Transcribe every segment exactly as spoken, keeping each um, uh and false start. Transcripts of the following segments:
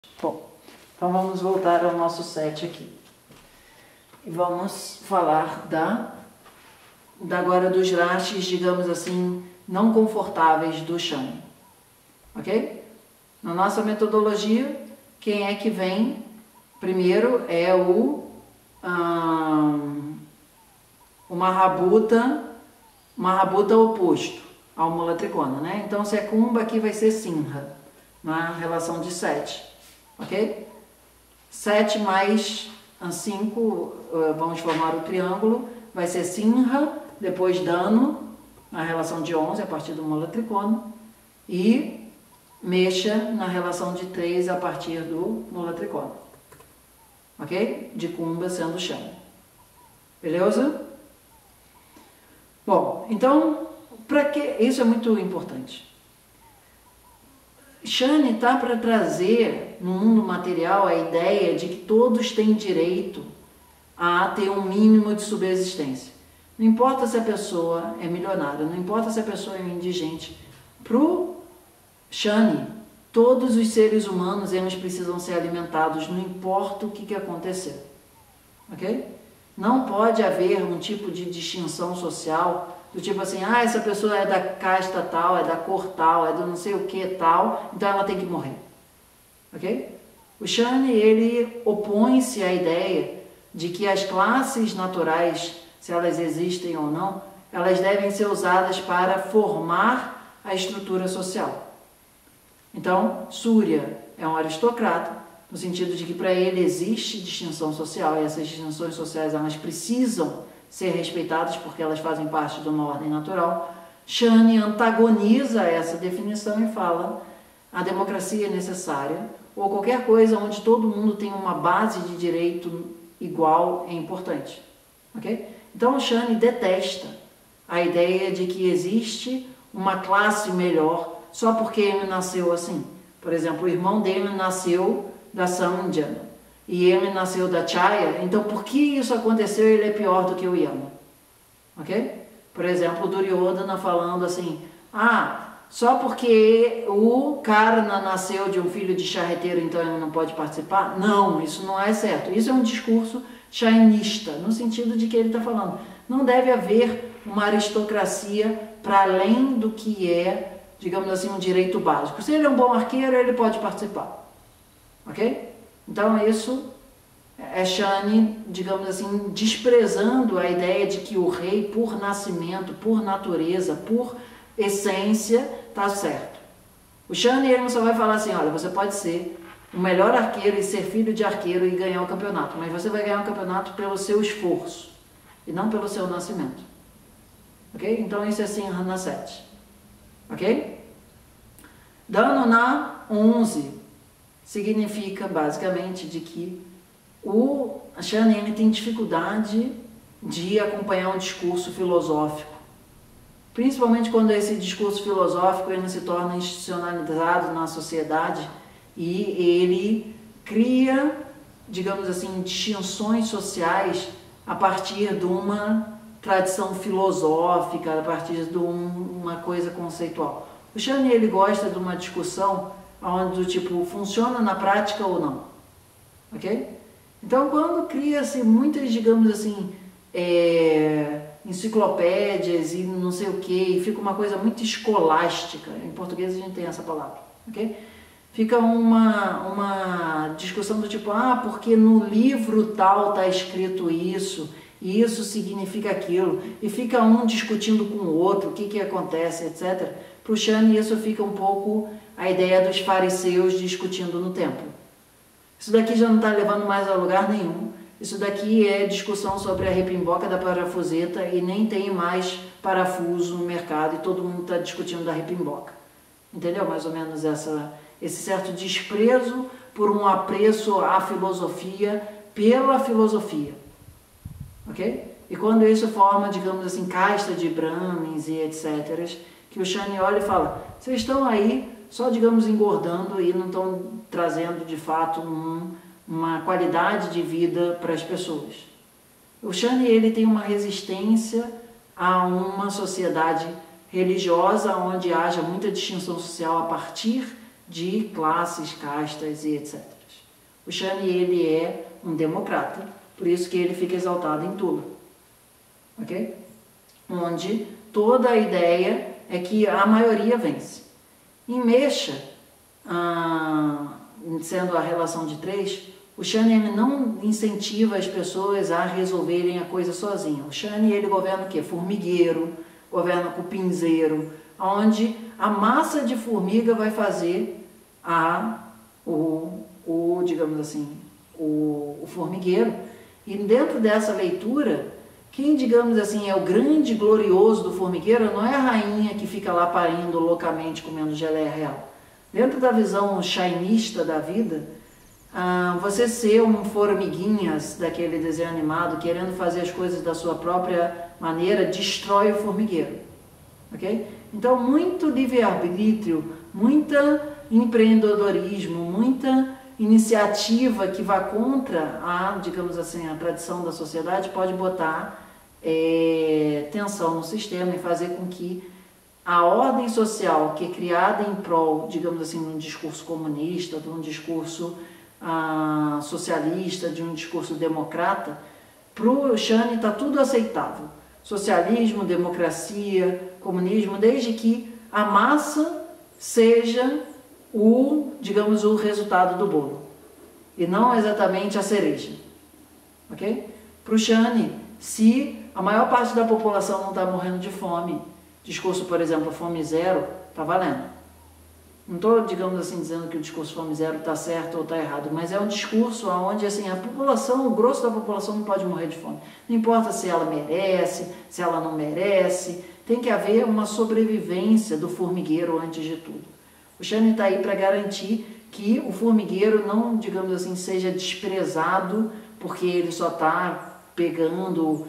Bom, então vamos voltar ao nosso set aqui. E vamos falar da, da agora dos rashis, digamos assim, não confortáveis do Shani. Ok? Na nossa metodologia, quem é que vem primeiro é o, hum, o Mahabhuta, Mahabhuta oposto ao Mula Trikona, né? Então, se é Kumbha, aqui vai ser Simha, na relação de sete. Ok? sete mais cinco, vamos formar o triângulo, vai ser Simha, depois Dano, na relação de onze, a partir do Mula Trikona, e Mesha, na relação de três, a partir do Mula Trikona. Ok? De Kumbha sendo Shani. Beleza? Bom, então, para que isso é muito importante. Shani está para trazer no mundo material a ideia de que todos têm direito a ter um mínimo de subsistência. Não importa se a pessoa é milionária, não importa se a pessoa é indigente. Para o Shani, todos os seres humanos eles precisam ser alimentados, não importa o que, que acontecer. Ok? Não pode haver um tipo de distinção social do tipo assim, ah, essa pessoa é da casta tal, é da cor tal, é do não sei o que tal, então ela tem que morrer. Ok? O Shani, ele opõe-se à ideia de que as classes naturais, se elas existem ou não, elas devem ser usadas para formar a estrutura social. Então, Surya é um aristocrata, no sentido de que para ele existe distinção social, e essas distinções sociais elas precisam ser respeitadas porque elas fazem parte de uma ordem natural. Shani antagoniza essa definição e fala a democracia é necessária, ou qualquer coisa onde todo mundo tem uma base de direito igual é importante. Okay? Então o Shani detesta a ideia de que existe uma classe melhor só porque ele nasceu assim. Por exemplo, o irmão dele nasceu da Samandjana e ele nasceu da Chaya, então por que isso aconteceu ele é pior do que o Yama? Ok? Por exemplo, o Duryodhana falando assim, ah, só porque o Karna nasceu de um filho de charreteiro, então ele não pode participar? Não, isso não é certo. Isso é um discurso shainista, no sentido de que ele está falando, não deve haver uma aristocracia para além do que é, digamos assim, um direito básico. Se ele é um bom arqueiro, ele pode participar. Ok? Então isso é Shani, digamos assim, desprezando a ideia de que o rei, por nascimento, por natureza, por essência, está certo. O Shani ele só vai falar assim, olha, você pode ser o melhor arqueiro e ser filho de arqueiro e ganhar o campeonato, mas você vai ganhar o campeonato pelo seu esforço e não pelo seu nascimento. Ok? Então isso é Simha na sete. Ok? Dano na onze. Significa, basicamente, de que o Shani ele tem dificuldade de acompanhar um discurso filosófico. Principalmente quando esse discurso filosófico ele se torna institucionalizado na sociedade e ele cria, digamos assim, distinções sociais a partir de uma tradição filosófica, a partir de um, uma coisa conceitual. O Shani ele gosta de uma discussão onde do tipo, funciona na prática ou não. Ok? Então, quando cria-se muitas, digamos assim, é, enciclopédias e não sei o que, e fica uma coisa muito escolástica, em português a gente tem essa palavra, ok? Fica uma, uma discussão do tipo, ah, porque no livro tal está escrito isso, e isso significa aquilo, e fica um discutindo com o outro, o que que acontece, etcétera. Para o Shani isso fica um pouco a ideia dos fariseus discutindo no templo. Isso daqui já não está levando mais a lugar nenhum. Isso daqui é discussão sobre a repimboca da parafuseta e nem tem mais parafuso no mercado e todo mundo está discutindo da repimboca. Entendeu? Mais ou menos essa, esse certo desprezo por um apreço à filosofia pela filosofia. Ok? E quando isso forma, digamos assim, casta de brahmins e etcétera, que o Shani olha e fala, vocês estão aí só, digamos, engordando e não estão trazendo, de fato, um, uma qualidade de vida para as pessoas. O Shani, ele tem uma resistência a uma sociedade religiosa onde haja muita distinção social a partir de classes, castas e etcétera. O Shani, ele é um democrata, por isso que ele fica exaltado em Tula, ok? Onde toda a ideia é que a maioria vence. Em Mesha, ah, sendo a relação de três, o Shani ele não incentiva as pessoas a resolverem a coisa sozinho. O Shani ele governa o quê? Formigueiro, governa cupinzeiro, onde a massa de formiga vai fazer a, o, o digamos assim, o, o formigueiro. E dentro dessa leitura, quem, digamos assim, é o grande glorioso do formigueiro não é a rainha que fica lá parindo loucamente comendo geleia real. Dentro da visão shainista da vida, ah, você ser um formiguinhas daquele desenho animado, querendo fazer as coisas da sua própria maneira, destrói o formigueiro. Okay? Então, muito livre-arbítrio, muita empreendedorismo, muita iniciativa que vá contra a, digamos assim, a tradição da sociedade pode botar é, tensão no sistema e fazer com que a ordem social que é criada em prol, digamos assim, de um discurso comunista, de um discurso ah, socialista, de um discurso democrata, para o Shani está tudo aceitável. Socialismo, democracia, comunismo, desde que a massa seja o, digamos, o resultado do bolo, e não exatamente a cereja. Ok? Para o Shani, se a maior parte da população não está morrendo de fome, discurso, por exemplo, fome zero, está valendo. Não estou, digamos assim, dizendo que o discurso fome zero está certo ou está errado, mas é um discurso onde assim, a população, o grosso da população não pode morrer de fome. Não importa se ela merece, se ela não merece, tem que haver uma sobrevivência do formigueiro antes de tudo. O Shani está aí para garantir que o formigueiro não, digamos assim, seja desprezado porque ele só está pegando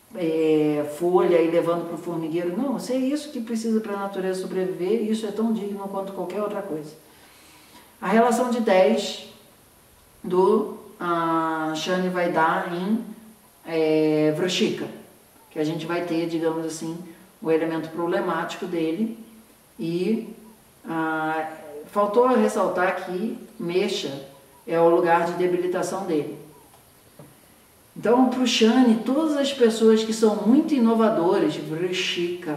é, folha e levando para o formigueiro. Não, isso é isso que precisa para a natureza sobreviver, e isso é tão digno quanto qualquer outra coisa. A relação de dez do uh, Shani vai dar em é, Vrishika, que a gente vai ter, digamos assim, o elemento problemático dele. E ah, faltou ressaltar que Mesha é o lugar de debilitação dele. Então, para o Shani, todas as pessoas que são muito inovadoras, Vrishika,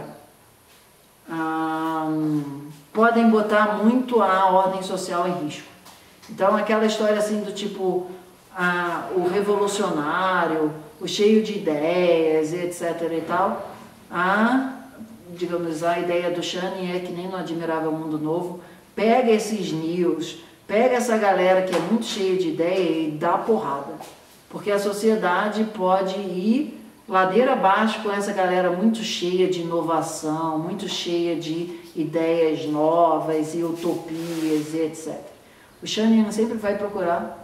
ah, podem botar muito a ordem social em risco. Então, aquela história assim do tipo, ah, o revolucionário, o cheio de ideias, etc e tal, a digamos, a ideia do Shani é que nem no Admirável Mundo Novo, pega esses news, pega essa galera que é muito cheia de ideia e dá porrada. Porque a sociedade pode ir ladeira abaixo com essa galera muito cheia de inovação, muito cheia de ideias novas e utopias e etcétera. O Shani sempre vai procurar.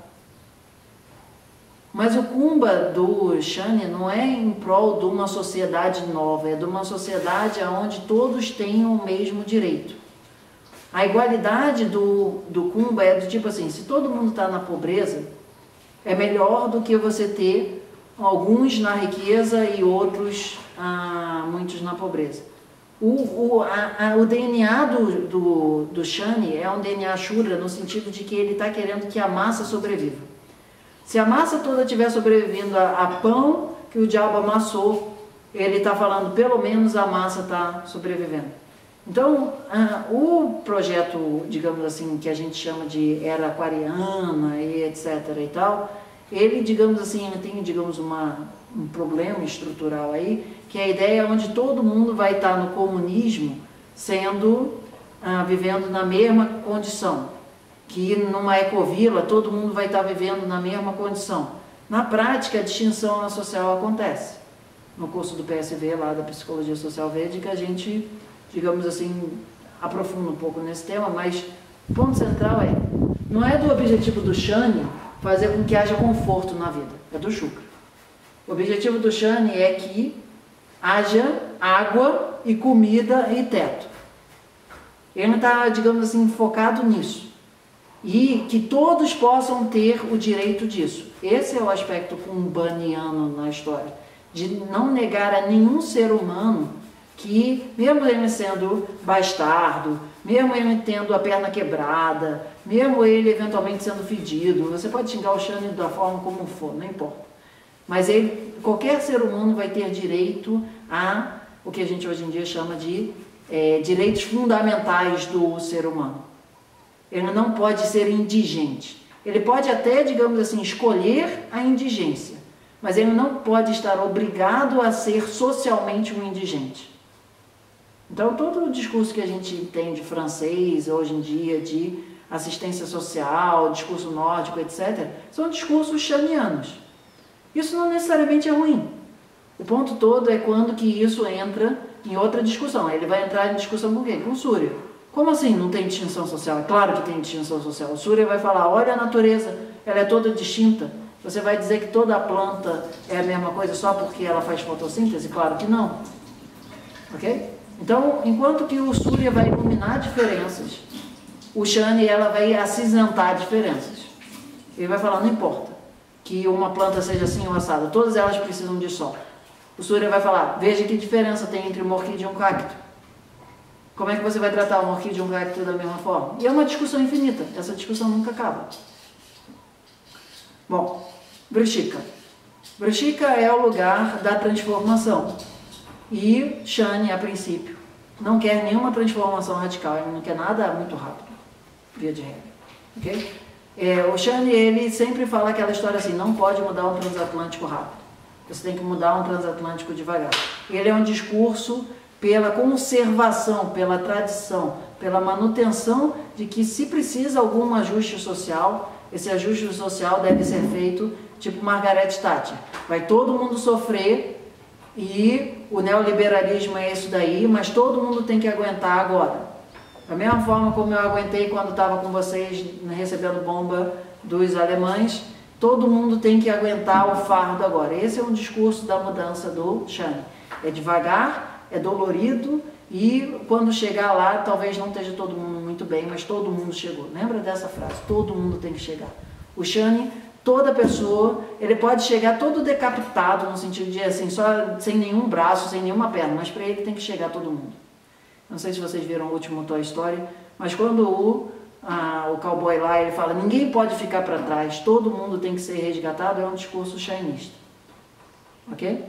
Mas o Kumbha do Shani não é em prol de uma sociedade nova, é de uma sociedade onde todos tenham o mesmo direito. A igualdade do, do Kumbha é do tipo assim, se todo mundo está na pobreza, é melhor do que você ter alguns na riqueza e outros, ah, muitos na pobreza. O, o, a, a, o D N A do, do, do Shani é um D N A Shura no sentido de que ele está querendo que a massa sobreviva. Se a massa toda estiver sobrevivendo a, a pão que o diabo amassou, ele está falando, pelo menos a massa está sobrevivendo. Então, ah, o projeto, digamos assim, que a gente chama de era aquariana e etc e tal, ele, digamos assim, ele tem, digamos, uma, um problema estrutural aí, que é a ideia onde todo mundo vai estar no comunismo sendo, ah, vivendo na mesma condição. Que numa ecovila todo mundo vai estar vivendo na mesma condição. Na prática, a distinção social acontece. No curso do P S V, lá da Psicologia Social Védica, a gente, digamos assim, aprofunda um pouco nesse tema, mas o ponto central é, não é do objetivo do Shani fazer com que haja conforto na vida, é do Shukra. O objetivo do Shani é que haja água e comida e teto. Ele não está, digamos assim, focado nisso. E que todos possam ter o direito disso. Esse é o aspecto kumbhaniano na história, de não negar a nenhum ser humano que, mesmo ele sendo bastardo, mesmo ele tendo a perna quebrada, mesmo ele eventualmente sendo fedido, você pode xingar o Shani da forma como for, não importa. Mas ele, qualquer ser humano vai ter direito a o que a gente hoje em dia chama de é, direitos fundamentais do ser humano. Ele não pode ser indigente. Ele pode até, digamos assim, escolher a indigência, mas ele não pode estar obrigado a ser socialmente um indigente. Então, todo o discurso que a gente tem de francês, hoje em dia, de assistência social, discurso nórdico, etcétera, são discursos shanianos. Isso não necessariamente é ruim. O ponto todo é quando que isso entra em outra discussão. Ele vai entrar em discussão com quem? Com o Surya. Como assim não tem distinção social? É claro que tem distinção social. O Surya vai falar, olha a natureza, ela é toda distinta. Você vai dizer que toda a planta é a mesma coisa só porque ela faz fotossíntese? Claro que não. Ok? Então, enquanto que o Surya vai iluminar diferenças, o Shani ela vai acinzentar diferenças. Ele vai falar, não importa que uma planta seja assim ou assada, todas elas precisam de sol. O Surya vai falar, veja que diferença tem entre uma orquídea e um cacto. Como é que você vai tratar uma orquídea e um cacto da mesma forma? E é uma discussão infinita, essa discussão nunca acaba. Bom, Vrishika. Vrishika é o lugar da transformação. E Shani, a princípio, não quer nenhuma transformação radical, ele não quer nada muito rápido, via de regra. Okay? É, o Shani, ele sempre fala aquela história assim, não pode mudar um transatlântico rápido, você tem que mudar um transatlântico devagar. Ele é um discurso pela conservação, pela tradição, pela manutenção de que se precisa algum ajuste social, esse ajuste social deve ser feito tipo Margaret Thatcher. Vai todo mundo sofrer e o neoliberalismo é isso daí, mas todo mundo tem que aguentar agora. Da mesma forma como eu aguentei quando estava com vocês recebendo bomba dos alemães, todo mundo tem que aguentar o fardo agora. Esse é um discurso da mudança do Shani. É devagar, é dolorido e quando chegar lá, talvez não esteja todo mundo muito bem, mas todo mundo chegou. Lembra dessa frase? Todo mundo tem que chegar. O Shani, toda pessoa, ele pode chegar todo decapitado, no sentido de assim, só sem nenhum braço, sem nenhuma perna, mas para ele tem que chegar todo mundo. Não sei se vocês viram o último Toy Story, mas quando o, ah, o cowboy lá, ele fala, ninguém pode ficar para trás, todo mundo tem que ser resgatado, é um discurso shinista. Ok?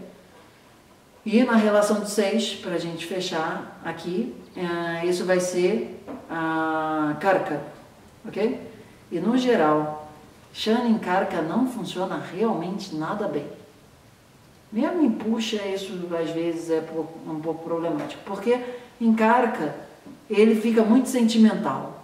E na relação de seis, para a gente fechar aqui, ah, isso vai ser a Karka. Ok? E no geral, Shani em Karka não funciona realmente nada bem. Mesmo em Puxa, isso às vezes é um pouco problemático, porque em Karka ele fica muito sentimental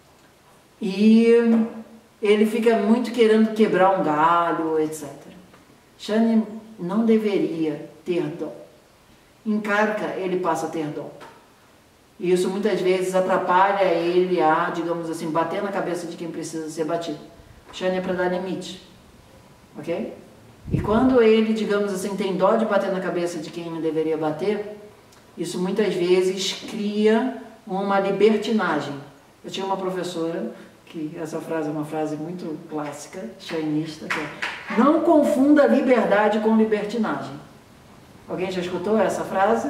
e ele fica muito querendo quebrar um galho, etcétera. Shani não deveria ter dó. Em Karka ele passa a ter dó. E isso muitas vezes atrapalha ele a, digamos assim, bater na cabeça de quem precisa ser batido. Shani é para dar limite, ok? E quando ele, digamos assim, tem dó de bater na cabeça de quem não deveria bater, isso muitas vezes cria uma libertinagem. Eu tinha uma professora, que essa frase é uma frase muito clássica, shinista, que é, não confunda liberdade com libertinagem. Alguém já escutou essa frase?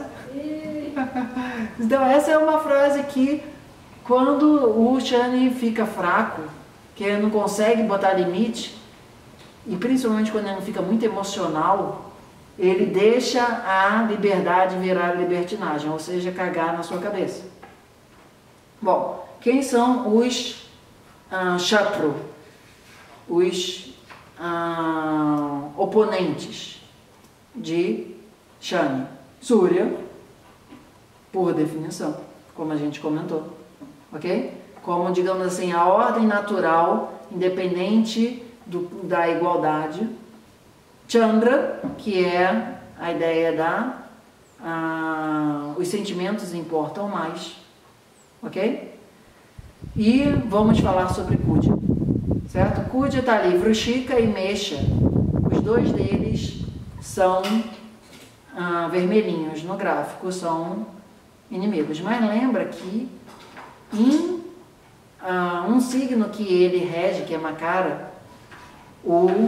Então essa é uma frase que, quando o Shani fica fraco, que ele não consegue botar limite, e principalmente quando ele não fica muito emocional, ele deixa a liberdade virar libertinagem, ou seja, cagar na sua cabeça. Bom, quem são os ah, Shatru, os ah, oponentes de Shani? Surya, por definição, como a gente comentou, ok? Como, digamos assim, a ordem natural, independente do, da igualdade. Chandra, que é a ideia da... Ah, os sentimentos importam mais, ok? E vamos falar sobre Kudya, certo? Kudya está ali, Vrishika e Mesha, os dois deles são ah, vermelhinhos no gráfico, são inimigos. Mas lembra que em ah, um signo que ele rege, que é Makara, o,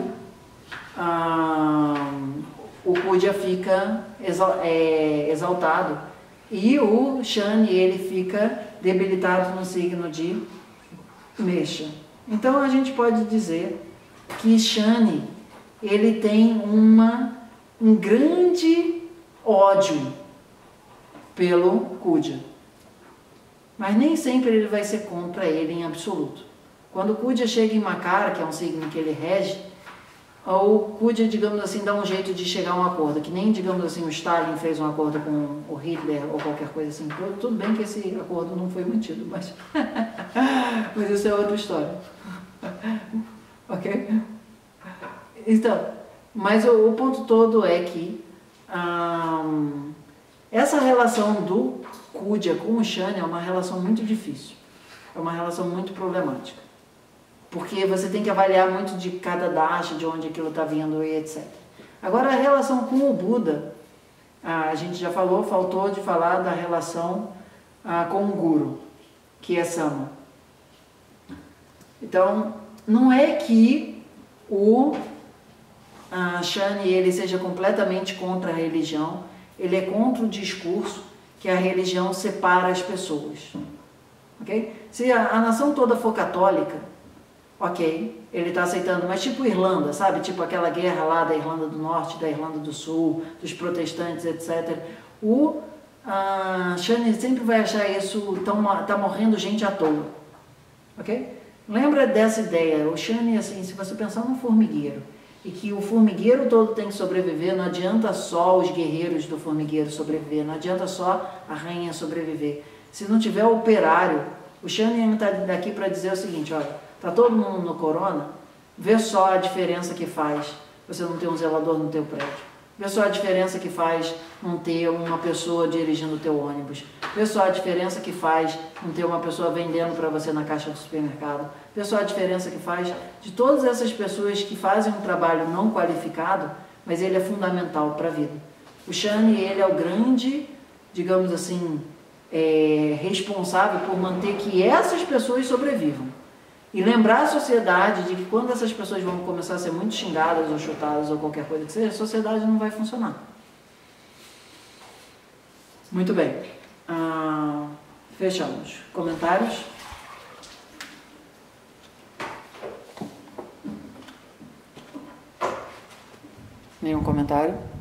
ah, o Kudya fica exal, é, exaltado E o Shani, ele fica debilitado no signo de Mexa. Então a gente pode dizer que Shani, ele tem uma, um grande ódio pelo Kudya. Mas nem sempre ele vai ser contra ele em absoluto. Quando o Kudya chega em Makara, que é um signo que ele rege, o Kudya, digamos assim, dá um jeito de chegar a um acordo, que nem, digamos assim, o Stalin fez um acordo com o Hitler ou qualquer coisa assim. Tudo bem que esse acordo não foi mantido, mas, mas isso é outra história. Ok? Então, mas o, o ponto todo é que hum, essa relação do Kudya com o Shani é uma relação muito difícil, é uma relação muito problemática, porque você tem que avaliar muito de cada dasha, de onde aquilo está vindo e etcétera. Agora, a relação com o Buda, a gente já falou, faltou de falar da relação ah, com o Guru, que é Sama. Então, não é que o ah, Shani ele seja completamente contra a religião, ele é contra o discurso que a religião separa as pessoas. Okay? Se a, a nação toda for católica, ok, ele está aceitando, mas tipo Irlanda, sabe? Tipo aquela guerra lá da Irlanda do Norte, da Irlanda do Sul, dos protestantes, etcétera. O uh, Shani sempre vai achar isso, tá morrendo gente à toa. Ok? Lembra dessa ideia, o Shani, assim, se você pensar num formigueiro, e que o formigueiro todo tem que sobreviver, não adianta só os guerreiros do formigueiro sobreviver, não adianta só a rainha sobreviver. Se não tiver operário, o Shani está daqui para dizer o seguinte, olha, está todo mundo no corona, vê só a diferença que faz você não ter um zelador no teu prédio. Vê só a diferença que faz não ter uma pessoa dirigindo o teu ônibus. Vê só a diferença que faz não ter uma pessoa vendendo para você na caixa do supermercado. Vê só a diferença que faz de todas essas pessoas que fazem um trabalho não qualificado, mas ele é fundamental para a vida. O Shani, ele é o grande, digamos assim, é, responsável por manter que essas pessoas sobrevivam. E lembrar a sociedade de que quando essas pessoas vão começar a ser muito xingadas ou chutadas ou qualquer coisa que seja, a sociedade não vai funcionar. Muito bem. Ah, fechamos. Comentários? Nenhum comentário?